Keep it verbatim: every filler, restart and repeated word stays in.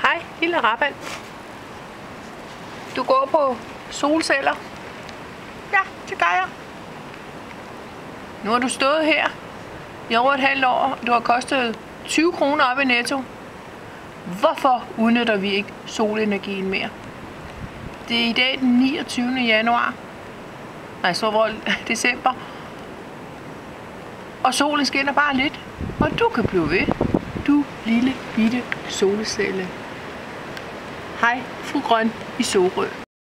Hej, lille Raban. Du går på solceller? Ja, det gør jeg. Nu har du stået her i over et halvt år. Du har kostet tyve kroner op i Netto. Hvorfor udnytter vi ikke solenergien mere? Det er i dag den niogtyvende januar. Nej, så var december. Og solen skinner bare lidt. Og du kan blive ved. Du lille bitte solcelle. Hej, fru Grøn i Sorø.